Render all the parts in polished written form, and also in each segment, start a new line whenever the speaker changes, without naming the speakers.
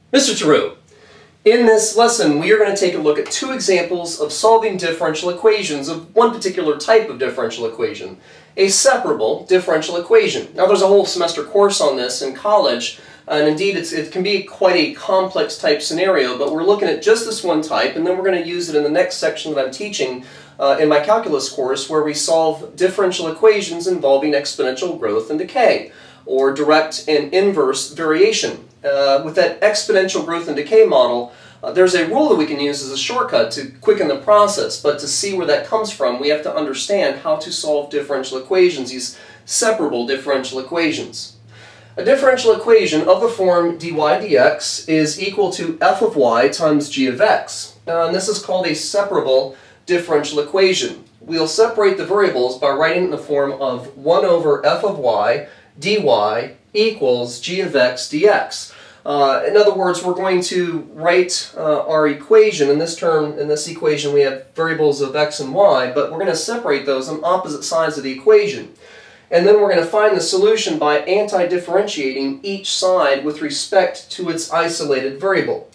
Mr. Tarot, in this lesson we are going to take a look at two examples of solving differential equations of one particular type of differential equation, a separable differential equation. Now there's a whole semester course on this in college, and indeed it can be quite a complex type scenario, but we're looking at just this one type, and then we're going to use it in the next section that I'm teaching in my calculus course, where we solve differential equations involving exponential growth and decay, or direct and inverse variation. With that exponential growth and decay model, there's a rule that we can use as a shortcut to quicken the process, but to see where that comes from, we have to understand how to solve differential equations, these separable differential equations. A differential equation of the form dy dx is equal to f of y times g of x. And this is called a separable differential equation. We'll separate the variables by writing it in the form of 1 over f of y dy equals g of x dx. In other words, we're going to write our equation. In this equation we have variables of x and y, but we're going to separate those on opposite sides of the equation. And then we're going to find the solution by anti-differentiating each side with respect to its isolated variable.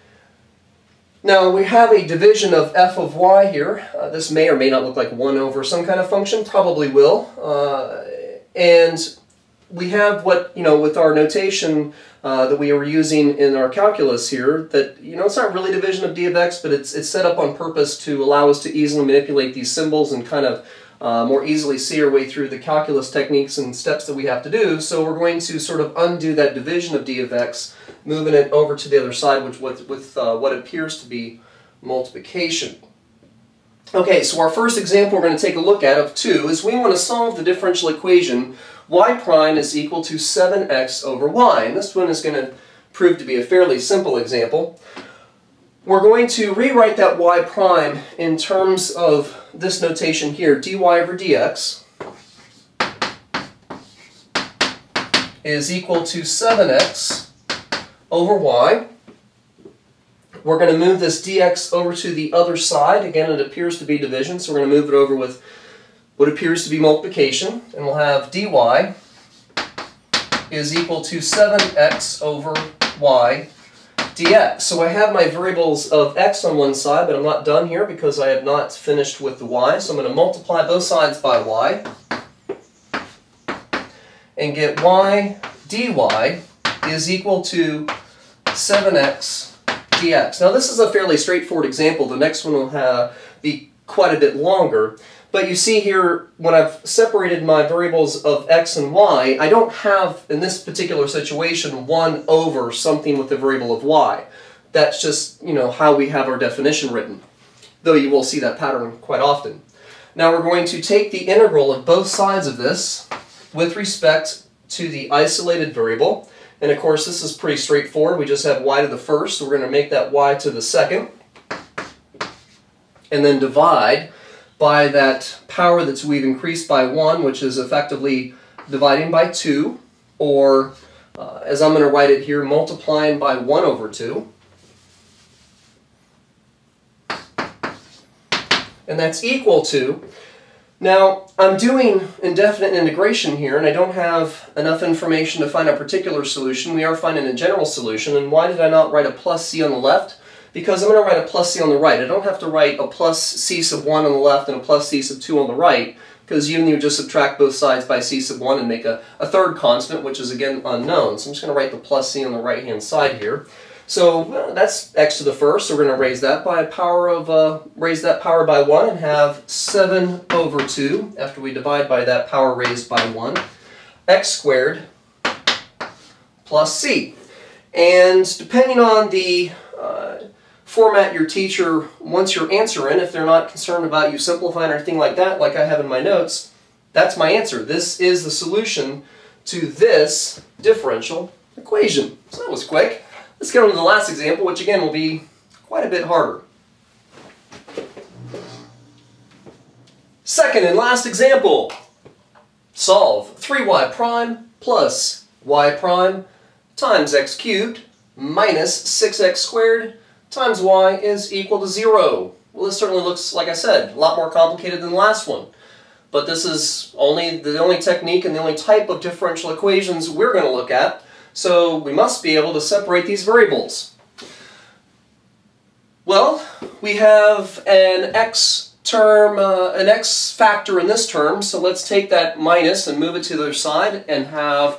Now we have a division of f of y here. This may or may not look like 1 over some kind of function, probably will. And we have what, with our notation that we were using in our calculus here, that, it's not really division of d of x, but it's set up on purpose to allow us to easily manipulate these symbols and kind of more easily see our way through the calculus techniques and steps that we have to do. So we're going to sort of undo that division of d of x, moving it over to the other side with what appears to be multiplication. Okay, so our first example we're going to take a look at of two is we want to solve the differential equation y prime is equal to 7x over y. And this one is going to prove to be a fairly simple example. We're going to rewrite that y prime in terms of this notation here, dy over dx is equal to 7x over y. We're going to move this dx over to the other side. Again, it appears to be division, so we're going to move it over with what appears to be multiplication, and we'll have dy is equal to 7x over y dx. So I have my variables of x on one side, but I'm not done here because I have not finished with the y. So I'm going to multiply both sides by y and get y dy is equal to 7x dx. Now this is a fairly straightforward example. The next one will be quite a bit longer. But you see here, when I've separated my variables of x and y, I don't have, in this particular situation, 1 over something with the variable of y. That's just, how we have our definition written, though you will see that pattern quite often. Now we're going to take the integral of both sides of this with respect to the isolated variable. And of course, this is pretty straightforward. We just have y to the first, so we're going to make that y to the second. And then divide by that power that we've increased by 1, which is effectively dividing by 2, or as I'm going to write it here, multiplying by 1 over 2. And that's equal to, now I'm doing indefinite integration here, and I don't have enough information to find a particular solution. We are finding a general solution, and why did I not write a plus c on the left? Because I'm going to write a plus c on the right. I don't have to write a plus c sub 1 on the left and a plus c sub 2 on the right, because you just subtract both sides by c sub 1 and make a third constant, which is again unknown. So I'm just going to write the plus c on the right hand side here. So that's x to the first, so we're going to raise that by power by 1 and have 7 over 2, after we divide by that power raised by 1, x squared plus c. And depending on the format your teacher wants your answer in, if they're not concerned about you simplifying or anything like that, like I have in my notes, that's my answer. This is the solution to this differential equation. So that was quick. Let's get on to the last example, which again will be quite a bit harder. Second and last example. Solve 3y prime plus y prime times x cubed minus 6x squared times y is equal to 0. Well, this certainly looks, like I said, a lot more complicated than the last one. But this is the only technique and the only type of differential equations we're going to look at. So we must be able to separate these variables. Well, we have an x term, an x factor in this term, so let's take that minus and move it to the other side and have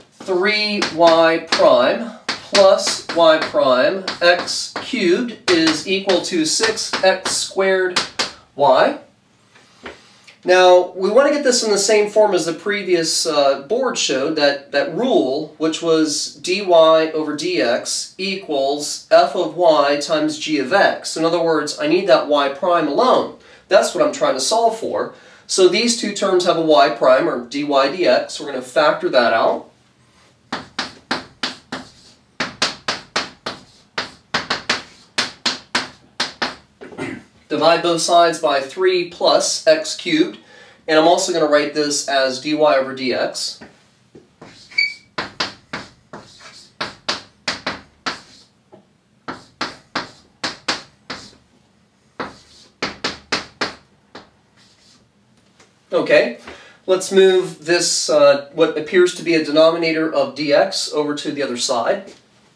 3y prime plus y prime x cubed is equal to 6x squared y. Now, we want to get this in the same form as the previous board showed, that rule, which was dy over dx equals f of y times g of x. In other words, I need that y prime alone. That's what I'm trying to solve for. So these two terms have a y prime, or dy dx. We're going to factor that out. Divide both sides by 3 plus x cubed, and I'm also going to write this as dy over dx. Okay, let's move this, what appears to be a denominator of dx, over to the other side.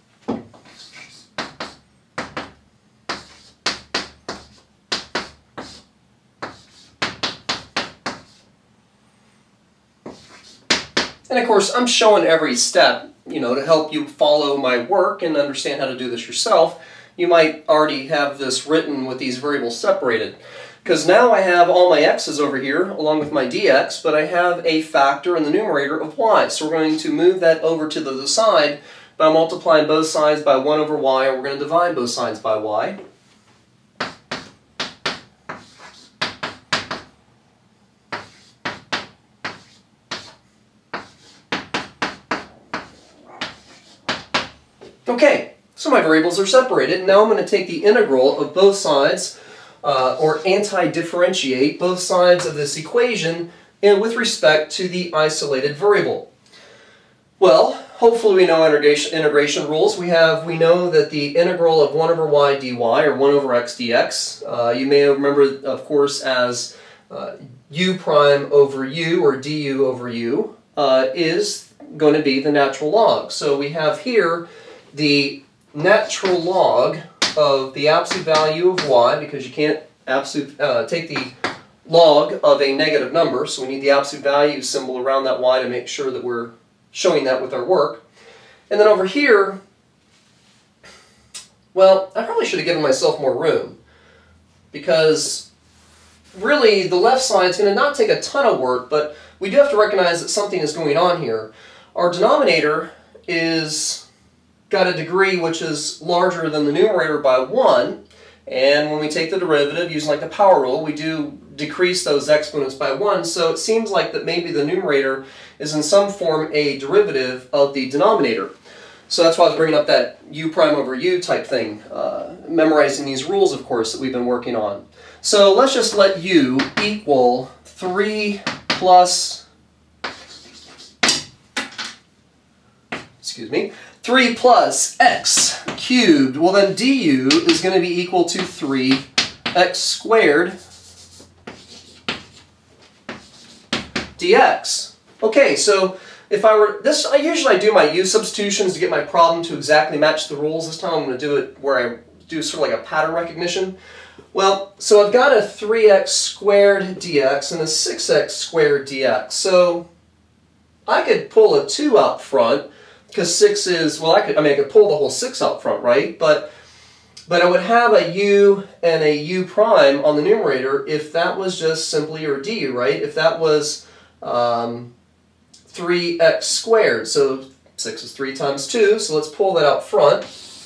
And of course, I'm showing every step, to help you follow my work and understand how to do this yourself. You might already have this written with these variables separated. Because now I have all my x's over here, along with my dx, but I have a factor in the numerator of y. So we're going to move that over to the other side by multiplying both sides by 1 over y, and we're going to divide both sides by y. Okay, so my variables are separated. Now I'm going to take the integral of both sides, or anti-differentiate both sides of this equation with respect to the isolated variable. Well, hopefully we know integration rules. We know that the integral of 1 over y dy, or 1 over x dx, you may remember, of course, as u prime over u, or du over u, is going to be the natural log. So we have here the natural log of the absolute value of y, because you can't take the log of a negative number, so we need the absolute value symbol around that y to make sure that we're showing that with our work. And then over here, well, I probably should have given myself more room, because really the left side is going to not take a ton of work, but we do have to recognize that something is going on here. Our denominator is got a degree which is larger than the numerator by 1, and when we take the derivative using like the power rule, we do decrease those exponents by 1, so it seems like that maybe the numerator is in some form a derivative of the denominator. So that's why I was bringing up that u prime over u type thing, memorizing these rules, of course, that we've been working on. So let's just let u equal 3 plus, 3 plus x cubed. Well, then du is going to be equal to 3x squared dx. Okay, so if I were this, I usually do my u substitutions to get my problem to exactly match the rules. This time I'm going to do it where I do sort of like a pattern recognition. Well, so I've got a 3x squared dx and a 6x squared dx. So I could pull a 2 out front, because 6 is, well, I could pull the whole 6 out front, right? But I would have a u and a u prime on the numerator if that was just simply, or du, right? If that was 3x squared. So 6 is 3 times 2, so let's pull that out front.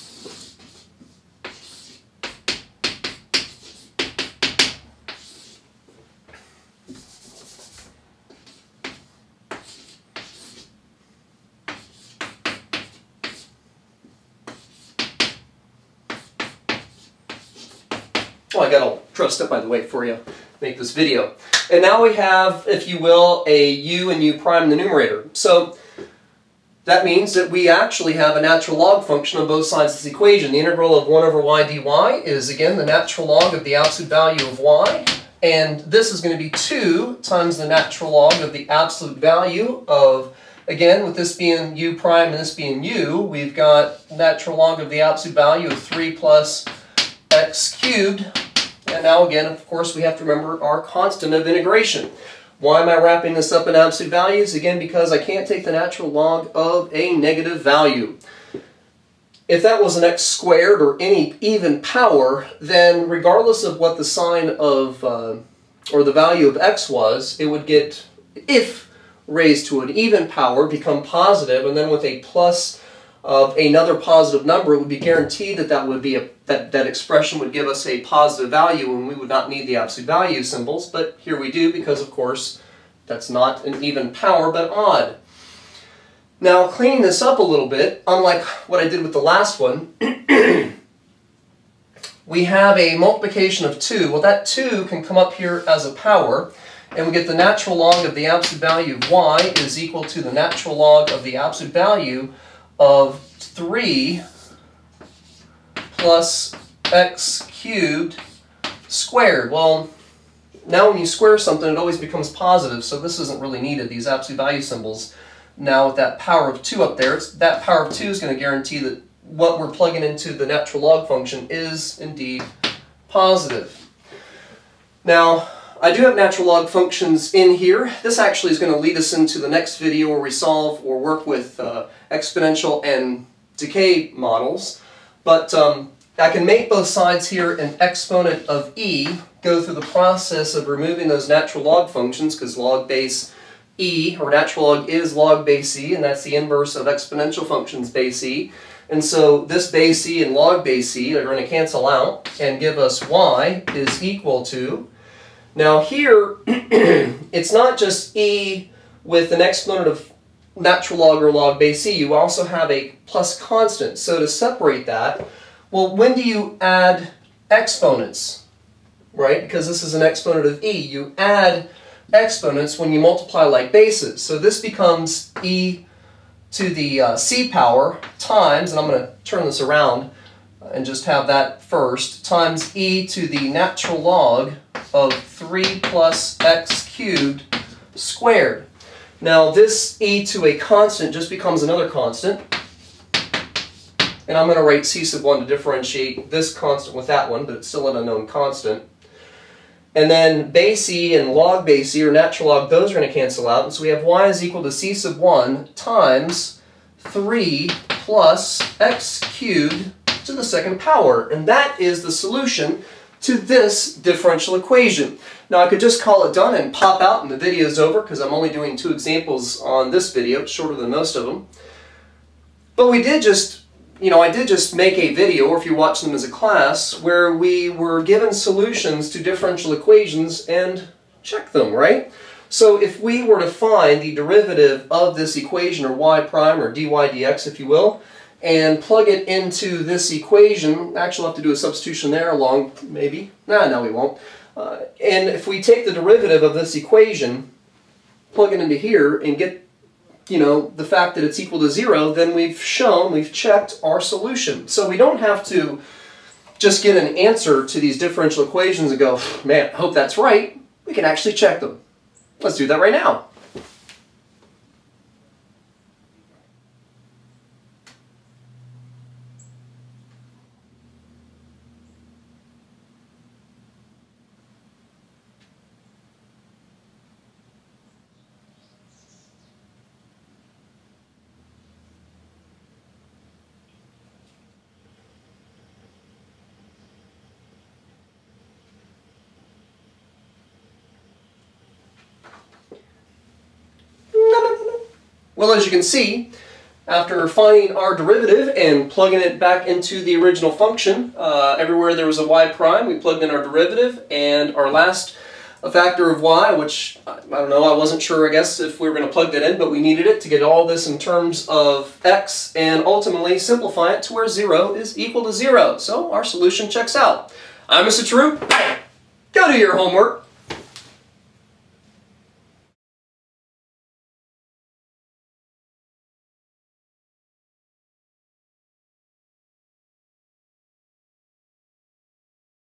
Well, I got all dressed up, by the way, for you make this video. And now we have, if you will, a u and u prime in the numerator. So that means that we actually have a natural log function on both sides of this equation. The integral of 1 over y dy is, again, the natural log of the absolute value of y. And this is going to be 2 times the natural log of the absolute value of Again, with this being u prime and this being u, we've got natural log of the absolute value of 3 plus x cubed. And now again, of course, we have to remember our constant of integration. Why am I wrapping this up in absolute values? Again, because I can't take the natural log of a negative value. If that was an x squared or any even power, then regardless of what the sign of, or the value of x was, it would get, if raised to an even power, become positive, and then with a plus of another positive number, it would be guaranteed that that would be that expression would give us a positive value, and we would not need the absolute value symbols, but here we do because, of course, that's not an even power, but odd. Now, cleaning this up a little bit, unlike what I did with the last one, we have a multiplication of 2. Well, that 2 can come up here as a power, and we get the natural log of the absolute value of y is equal to the natural log of the absolute value of 3 plus x cubed squared. Well, now when you square something, it always becomes positive, so this isn't really needed, these absolute value symbols. Now with that power of 2 up there, that power of 2 is going to guarantee that what we're plugging into the natural log function is indeed positive. Now, I do have natural log functions in here. This actually is going to lead us into the next video where we solve or work with exponential and decay models. But I can make both sides here an exponent of e, go through the process of removing those natural log functions, because log base e, or natural log, is log base e, and that's the inverse of exponential functions base e. And so this base e and log base e are going to cancel out and give us y is equal to, now here, it's not just e with an exponent of natural log or log base e, you also have a plus constant. So to separate that, well, when do you add exponents, right? Because this is an exponent of e. You add exponents when you multiply like bases. So this becomes e to the c power times, and I'm going to turn this around and just have that first, times e to the natural log of 3 plus x cubed squared. Now this e to a constant just becomes another constant, and I'm going to write c sub 1 to differentiate this constant with that one, but it's still an unknown constant. And then base e and log base e, or natural log, those are going to cancel out, and so we have y is equal to c sub 1 times 3 plus x cubed to the second power, and that is the solution to this differential equation. Now I could just call it done and pop out and the video is over, because I'm only doing 2 examples on this video, it's shorter than most of them. But we did just, I did just make a video, or if you watch them as a class, where we were given solutions to differential equations and check them, right? So if we were to find the derivative of this equation, or y prime, or dy dx if you will, and plug it into this equation, actually we'll have to do a substitution there along, maybe, no we won't. And if we take the derivative of this equation, plug it into here, and get, the fact that it's equal to 0, then we've checked our solution. So we don't have to just get an answer to these differential equations and go, man, I hope that's right. We can actually check them. Let's do that right now. Well, as you can see, after finding our derivative and plugging it back into the original function, everywhere there was a y prime, we plugged in our derivative, and our last factor of y, which, I don't know, I wasn't sure, I guess, if we were going to plug that in, but we needed it to get all this in terms of x, and ultimately simplify it to where 0 is equal to 0. So our solution checks out. I'm Mr. True. Go do your homework.